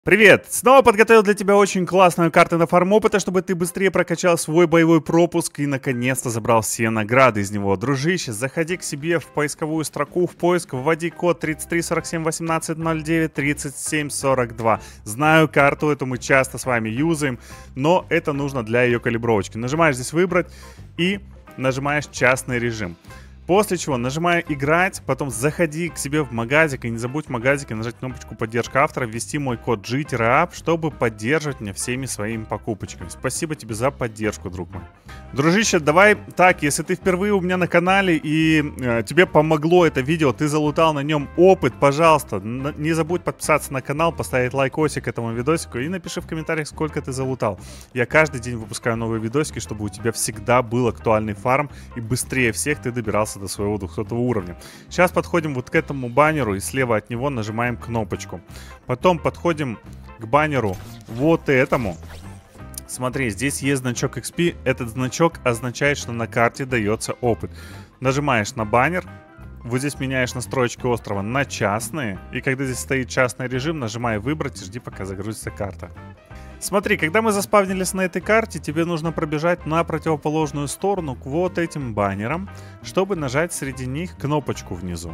Привет! Снова подготовил для тебя очень классную карту на фарм опыта, чтобы ты быстрее прокачал свой боевой пропуск и наконец-то забрал все награды из него. Дружище, заходи к себе в поисковую строку, в поиск, вводи код 33 47 18 09 37 42. Знаю, карту эту мы часто с вами юзаем, но это нужно для ее калибровочки. Нажимаешь здесь «Выбрать» и нажимаешь «Частный режим». После чего нажимаю «Играть», потом заходи к себе в магазик, и не забудь в магазике нажать кнопочку «Поддержка автора», ввести мой код G-Up, чтобы поддерживать меня всеми своими покупочками. Спасибо тебе за поддержку, друг мой. Дружище, давай так, если ты впервые у меня на канале и тебе помогло это видео, ты залутал на нем опыт, пожалуйста, не забудь подписаться на канал, поставить лайкосик этому видосику и напиши в комментариях, сколько ты залутал. Я каждый день выпускаю новые видосики, чтобы у тебя всегда был актуальный фарм и быстрее всех ты добирался до своего 200 уровня. Сейчас подходим вот к этому баннеру и слева от него нажимаем кнопочку. Потом подходим к баннеру вот этому. Смотри, здесь есть значок XP. Этот значок означает, что на карте дается опыт. Нажимаешь на баннер. Вот здесь меняешь настройки острова на частные. И когда здесь стоит частный режим, нажимай «Выбрать» и жди, пока загрузится карта. Смотри, когда мы заспавнились на этой карте, тебе нужно пробежать на противоположную сторону к вот этим баннерам, чтобы нажать среди них кнопочку внизу.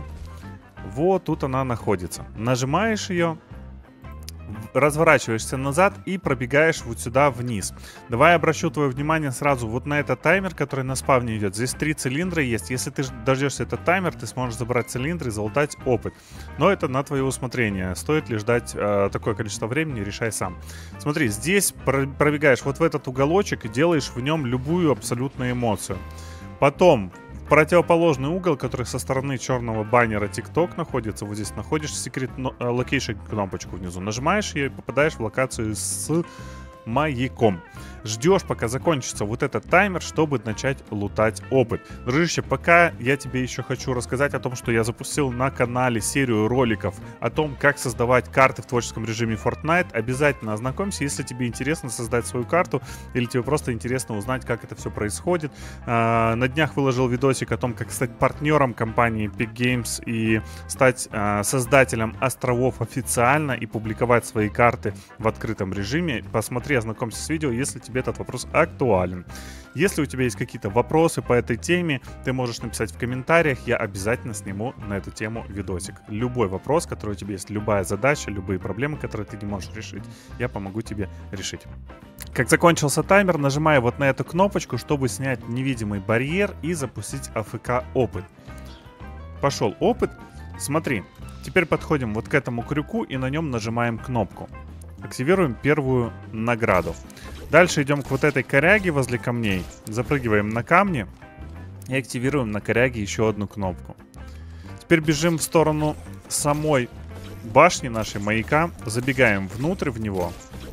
Вот тут она находится. Нажимаешь ее, разворачиваешься назад и пробегаешь вот сюда вниз. Давай обращу твое внимание сразу вот на этот таймер, который на спавне идет. Здесь 3 цилиндра есть. Если ты дождешься этот таймер, ты сможешь забрать цилиндры и залутать опыт. Но это на твое усмотрение. Стоит ли ждать такое количество времени, решай сам. Смотри, здесь пробегаешь вот в этот уголочек и делаешь в нем любую абсолютную эмоцию. Потом противоположный угол, который со стороны черного баннера TikTok находится, вот здесь находишь Secret Location кнопочку внизу. Нажимаешь ее и попадаешь в локацию с маяком. Ждешь, пока закончится вот этот таймер, чтобы начать лутать опыт. Дружище, пока я тебе еще хочу рассказать о том, что я запустил на канале серию роликов о том, как создавать карты в творческом режиме Fortnite. Обязательно ознакомься, если тебе интересно создать свою карту или тебе просто интересно узнать, как это все происходит. На днях выложил видосик о том, как стать партнером компании Epic Games и стать создателем островов официально и публиковать свои карты в открытом режиме. Посмотри, ознакомься с видео, если тебе этот вопрос актуален. Если у тебя есть какие-то вопросы по этой теме, ты можешь написать в комментариях, я обязательно сниму на эту тему видосик. Любой вопрос, который у тебя есть, любая задача, любые проблемы, которые ты не можешь решить, я помогу тебе решить. Как закончился таймер, нажимаю вот на эту кнопочку, чтобы снять невидимый барьер и запустить АФК опыт. Пошел опыт. Смотри, теперь подходим вот к этому крюку и на нем нажимаем кнопку. Активируем первую награду. Дальше идем к вот этой коряге возле камней. Запрыгиваем на камни и активируем на коряге еще одну кнопку. Теперь бежим в сторону самой башни нашей маяка. Забегаем внутрь в него.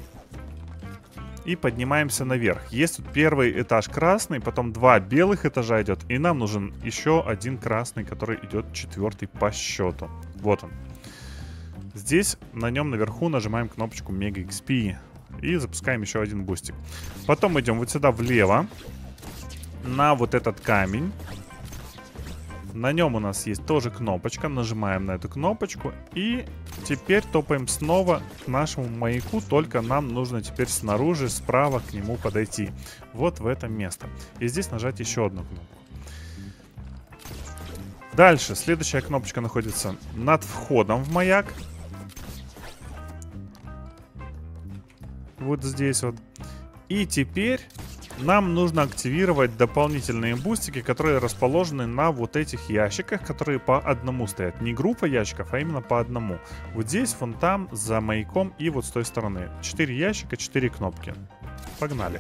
И поднимаемся наверх. Есть тут первый этаж красный, потом 2 белых этажа идет. И нам нужен еще один красный, который идет 4-й по счету. Вот он. Здесь на нем наверху нажимаем кнопочку Mega XP и запускаем еще один бустик. Потом идем вот сюда влево на вот этот камень. На нем у нас есть тоже кнопочка. Нажимаем на эту кнопочку и теперь топаем снова к нашему маяку. Только нам нужно теперь снаружи, справа к нему подойти. Вот в это место. И здесь нажать еще одну кнопку. Дальше следующая кнопочка находится над входом в маяк. Вот здесь вот. И теперь нам нужно активировать дополнительные бустики, которые расположены на вот этих ящиках, которые по одному стоят. Не группа ящиков, а именно по одному. Вот здесь, вон там, за маяком и вот с той стороны. 4 ящика, 4 кнопки. Погнали.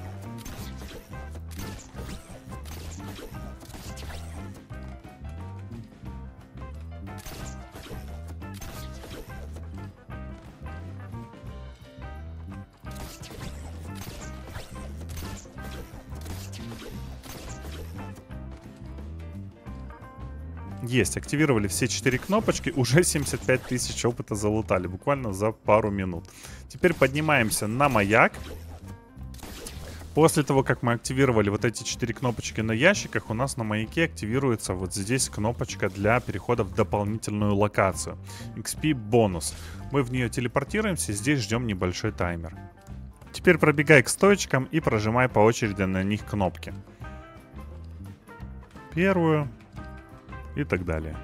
Есть, активировали все 4 кнопочки, уже 75 тысяч опыта залутали, буквально за пару минут. Теперь поднимаемся на маяк. После того, как мы активировали вот эти 4 кнопочки на ящиках, у нас на маяке активируется вот здесь кнопочка для перехода в дополнительную локацию. XP бонус. Мы в нее телепортируемся, здесь ждем небольшой таймер. Теперь пробегай к стоечкам и прожимай по очереди на них кнопки. Первую и так далее.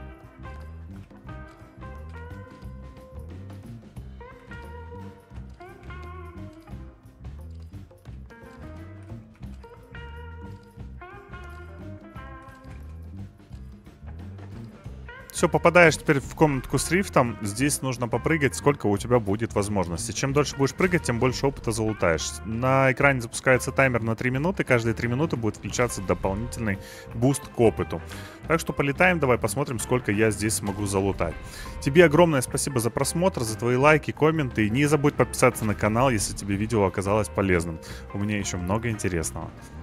Все, попадаешь теперь в комнатку с рифтом. Здесь нужно попрыгать, сколько у тебя будет возможности. Чем дольше будешь прыгать, тем больше опыта залутаешь. На экране запускается таймер на 3 минуты. Каждые 3 минуты будет включаться дополнительный буст к опыту. Так что полетаем, давай посмотрим, сколько я здесь смогу залутать. Тебе огромное спасибо за просмотр, за твои лайки, комменты. И не забудь подписаться на канал, если тебе видео оказалось полезным. У меня еще много интересного.